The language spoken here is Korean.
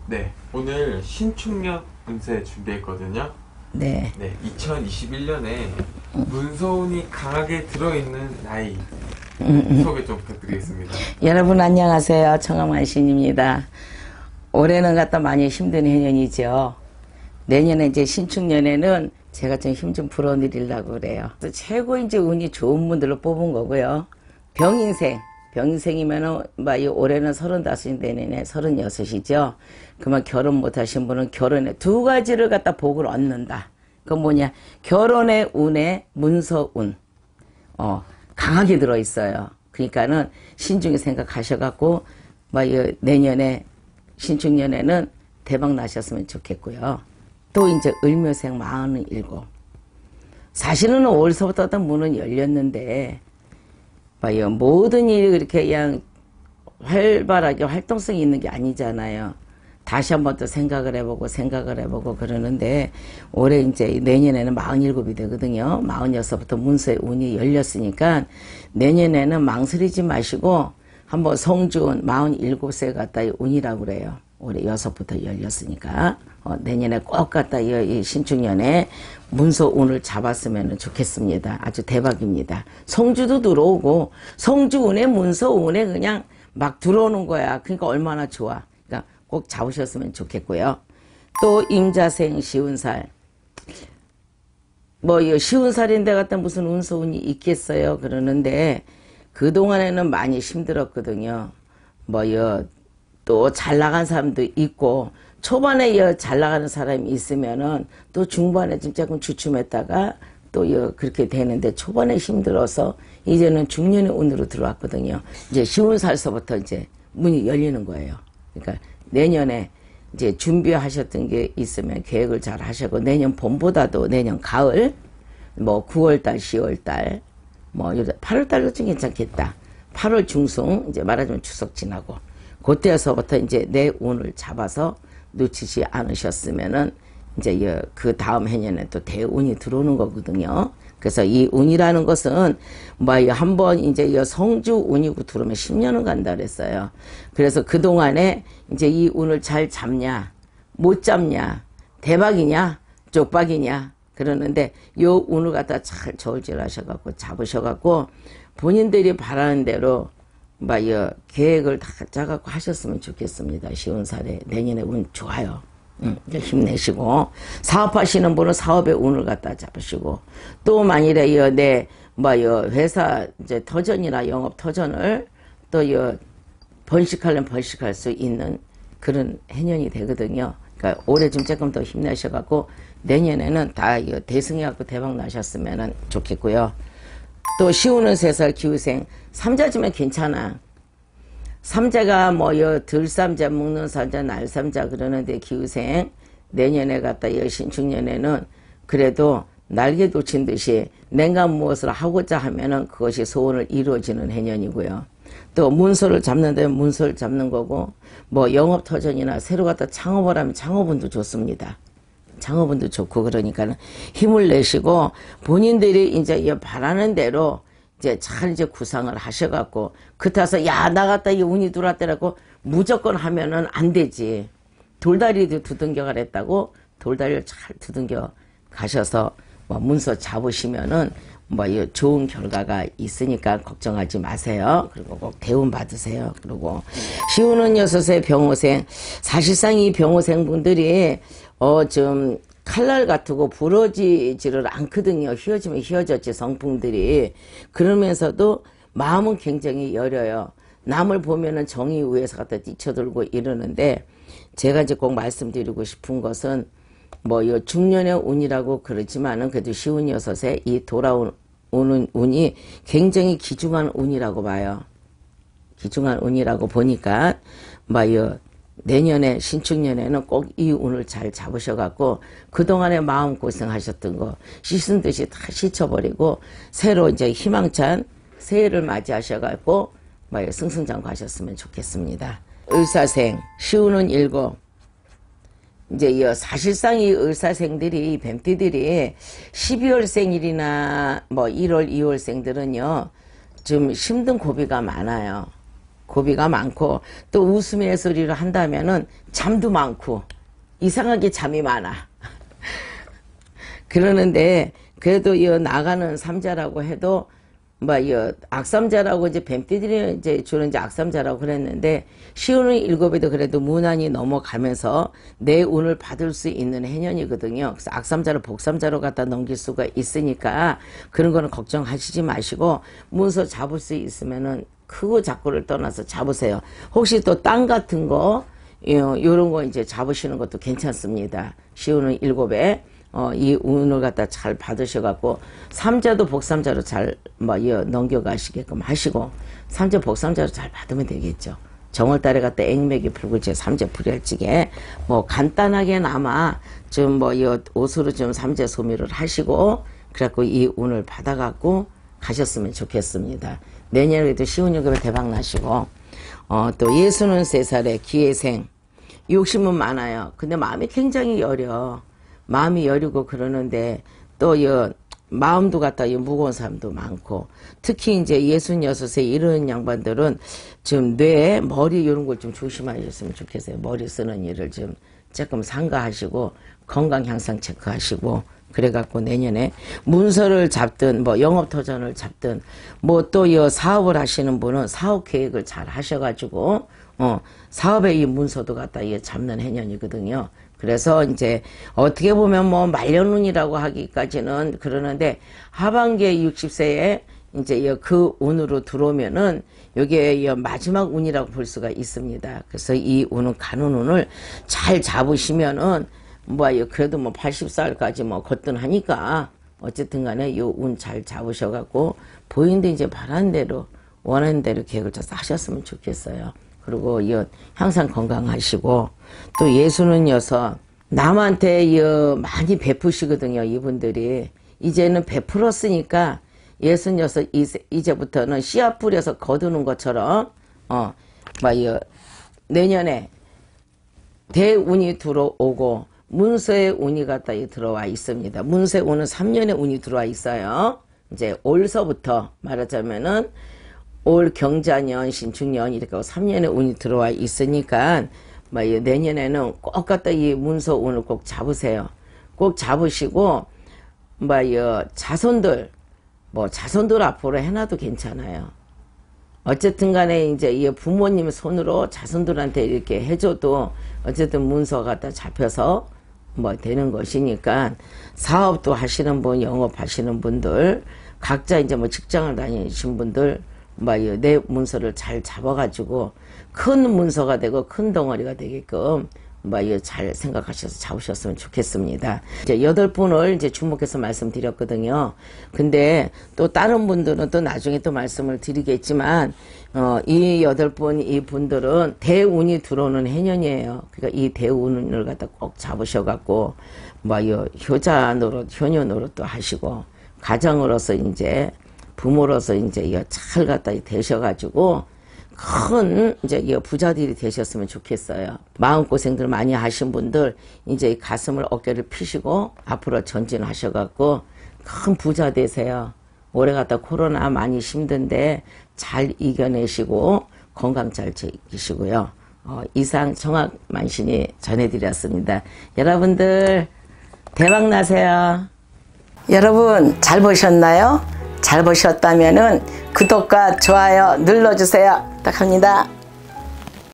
네, 오늘 신축년 운세 준비했거든요. 네. 네, 2021년에 문서운이 강하게 들어있는 나이 소개 좀 부탁드리겠습니다. 여러분 안녕하세요. 청암만신입니다. 올해는 갖다 많이 힘든 해년이죠. 내년에 이제 신축년에는 제가 좀 힘 좀 불어드리려고 그래요. 최고 이제 운이 좋은 분들로 뽑은 거고요. 병인생이면은 올해는 35인데 내년에 36이죠. 그만 결혼 못하신 분은 결혼에 두 가지를 갖다 복을 얻는다. 그건 뭐냐? 결혼의 운에 문서운 강하게 들어있어요. 그러니까는 신중히 생각하셔갖고 내년에 신축년에는 대박 나셨으면 좋겠고요. 또 이제 을묘생 47. 사실은 5월서부터 문은 열렸는데 모든 일이 그렇게 그냥 활발하게 활동성이 있는 게 아니잖아요. 다시 한번 또 생각을 해보고 그러는데 올해 이제 내년에는 47이 되거든요. 46부터 문서의 운이 열렸으니까 내년에는 망설이지 마시고 한번 성주운 47세 갖다 운이라고 그래요. 올해 6부터 열렸으니까 내년에 꼭 갖다 이 신축년에 문서 운을 잡았으면 좋겠습니다. 아주 대박입니다. 성주도 들어오고 성주 운에 문서 운에 그냥 막 들어오는 거야. 그러니까 얼마나 좋아. 그러니까 꼭 잡으셨으면 좋겠고요. 또 임자생 쉬운살. 쉬운살인데 갖다 무슨 운서 운이 있겠어요. 그러는데 그동안에는 많이 힘들었거든요. 또 잘 나간 사람도 있고 초반에 잘 나가는 사람이 있으면은 또 중반에 좀 조금 주춤했다가 또 그렇게 되는데 초반에 힘들어서 이제는 중년의 운으로 들어왔거든요. 이제 쉬운살서부터 이제 문이 열리는 거예요. 그러니까 내년에 이제 준비하셨던 게 있으면 계획을 잘 하시고 내년 봄보다도 내년 가을 9월달, 10월달 8월달도 좀 괜찮겠다. 8월 중순 이제 말하자면 추석 지나고 그때서부터 이제 내 운을 잡아서 놓치지 않으셨으면은 이제 그 다음 해년에 또 대운이 들어오는 거거든요. 그래서 이 운이라는 것은 한번 이제 성주 운이고 들어오면 10년은 간다 그랬어요. 그래서 그동안에 이제 이 운을 잘 잡냐, 못 잡냐, 대박이냐, 쪽박이냐 그러는데 요 운을 갖다 잘 저울질 하셔갖고 잡으셔갖고 본인들이 바라는 대로 계획을 다 짜갖고 하셨으면 좋겠습니다. 쉬운살에 내년에 운 좋아요. 힘내시고 사업하시는 분은 사업의 운을 갖다 잡으시고 또 만일에 내 회사 이제 터전이나 영업 터전을 또 번식하려면 번식할 수 있는 그런 해년이 되거든요. 그러니까 올해 좀 조금 더 힘내셔갖고 내년에는 다 대승해갖고 대박 나셨으면 좋겠고요. 또 쉬우는 3살 기후생 삼자지면 괜찮아. 삼자가 들삼자, 묵는삼자, 날삼자 그러는데 기후생 내년에 갖다 신축년에는 그래도 날개 돋친 듯이 내가 무엇을 하고자 하면은 그것이 소원을 이루어지는 해년이고요. 또 문서를 잡는다면 문서를 잡는 거고 영업터전이나 새로 갖다 창업을 하면 창업운도 좋습니다. 창업운도 좋고 그러니까는 힘을 내시고 본인들이 이제 바라는 대로 이제 잘 구상을 하셔갖고 그타서 나갔다 이 운이 들어왔더라고 무조건 하면은 안 되지. 돌다리도 두둥겨 가랬다고 돌다리를 잘 두둥겨 가셔서 문서 잡으시면은 좋은 결과가 있으니까 걱정하지 마세요. 그리고 꼭 대운 받으세요. 그리고 쉬우는 6의 병호생 사실상 이 병호생 분들이 좀 칼날 같고 부러지지를 않거든요. 휘어지면 휘어졌지 성풍들이. 그러면서도 마음은 굉장히 여려요. 남을 보면은 정의 위에서 갖다 뛰쳐들고 이러는데 제가 이제 꼭 말씀드리고 싶은 것은 중년의 운이라고 그러지만은 그래도 쉬운 6에 이 돌아오는 운이 굉장히 귀중한 운이라고 봐요. 귀중한 운이라고 보니까 내년에 신축년에는 꼭 이 운을 잘 잡으셔갖고 그동안에 마음고생하셨던 거 씻은 듯이 다 씻어버리고 새로 이제 희망찬 새해를 맞이하셔갖고 승승장구하셨으면 좋겠습니다. 을사생 쉬우는 7 이제 사실상 이 을사생들이 뱀띠들이 12월생일이나 1월 2월생들은요 좀 힘든 고비가 많아요. 고비가 많고 또 웃음의 소리를 한다면은 잠도 많고 이상하게 잠이 많아. 그러는데 그래도 이 나가는 삼자라고 해도 뭐 이 악삼자라고 이제 뱀띠들이 이제 주로 이제 악삼자라고 그랬는데 시운의 일곱에도 그래도 무난히 넘어가면서 내 운을 받을 수 있는 해년이거든요. 그래서 악삼자를 복삼자로 갖다 넘길 수가 있으니까 그런 거는 걱정하시지 마시고 문서 잡을 수 있으면은 크고 작고를 떠나서 잡으세요. 혹시 또 땅 같은 거 요런 거 이제 잡으시는 것도 괜찮습니다. 시운의 일곱에 이 운을 갖다 잘 받으셔갖고 삼자도 복삼자로 잘 넘겨가시게끔 하시고 삼자 복삼자로 잘 받으면 되겠죠. 정월달에 갖다 액맥이 불글지 삼자 불일지게 뭐 간단하게나마 좀 이 옷으로 좀 삼자 소미를 하시고 그래갖고 이 운을 받아갖고 가셨으면 좋겠습니다. 내년에도 시운일급에 대박 나시고 또 63살에 기회생 욕심은 많아요. 근데 마음이 굉장히 여려. 마음이 여리고 그러는데 또 마음도 갖다 무거운 사람도 많고 특히 이제 66세 이런 양반들은 좀 뇌, 머리 이런 걸 좀 조심하셨으면 좋겠어요. 머리 쓰는 일을 좀 조금 삼가하시고 건강 향상 체크하시고 그래갖고 내년에 문서를 잡든 뭐 영업터전을 잡든 뭐 또 사업을 하시는 분은 사업 계획을 잘 하셔가지고 사업의 이 문서도 갖다 잡는 해년이거든요. 그래서 이제 어떻게 보면 뭐 말년운이라고 하기까지는 그러는데 하반기에 60세에 이제 그 운으로 들어오면은 요게 마지막 운이라고 볼 수가 있습니다. 그래서 이 운은 가는 운을 잘 잡으시면은 그래도 뭐 80살까지 뭐 거뜬하니까 어쨌든 간에 요 운 잘 잡으셔갖고 보이는데 이제 바란 대로 원하는 대로 계획을 짜서 하셨으면 좋겠어요. 그리고 항상 건강하시고 또 예수는 여섯 남한테 많이 베푸시거든요. 이분들이 이제는 베풀었으니까 66 이제부터는 씨앗 뿌려서 거두는 것처럼 내년에 대운이 들어오고 문서의 운이 갖다 들어와 있습니다. 문서의 운은 3년의 운이 들어와 있어요. 이제 올서부터 말하자면은 올 경자년, 신축년 이렇게 3년의 운이 들어와 있으니까 내년에는 꼭 갖다 이 문서 운을 꼭 잡으세요. 꼭 잡으시고 자손들 자손들 앞으로 해놔도 괜찮아요. 어쨌든 간에 이제 이 부모님 손으로 자손들한테 이렇게 해줘도 어쨌든 문서 갖다 잡혀서 되는 것이니까 사업도 하시는 분, 영업하시는 분들, 각자 이제 직장을 다니신 분들 내 문서를 잘 잡아가지고 큰 문서가 되고 큰 덩어리가 되게끔 잘 생각하셔서 잡으셨으면 좋겠습니다. 이제 8분을 이제 주목해서 말씀드렸거든요. 근데 또 다른 분들은 또 나중에 또 말씀을 드리겠지만 이 8분 이 분들은 대운이 들어오는 해년이에요. 그러니까 이 대운을 갖다 꼭 잡으셔갖고 효자 노릇, 효녀 노릇도 하시고 가장으로서 이제 부모로서 이제 잘 갖다 되셔가지고 큰 이제 부자들이 되셨으면 좋겠어요. 마음고생들 많이 하신 분들 이제 가슴을 어깨를 피시고 앞으로 전진하셔갖고 큰 부자 되세요. 올해 갖다 코로나 많이 힘든데 잘 이겨내시고 건강 잘 지키시고요. 이상 정학만신이 전해드렸습니다. 여러분들 대박 나세요. 여러분 잘 보셨나요? 잘 보셨다면은 구독과 좋아요 눌러주세요. 부탁합니다.